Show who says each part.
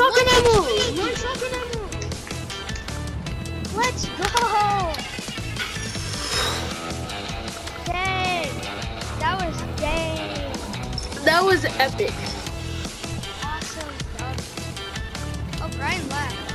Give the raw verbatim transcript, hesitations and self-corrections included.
Speaker 1: shotgun ammo.
Speaker 2: One shotgun ammo.
Speaker 3: Let's go. Dang. That was dang.
Speaker 1: That was epic.
Speaker 3: Awesome. Oh, Brian left.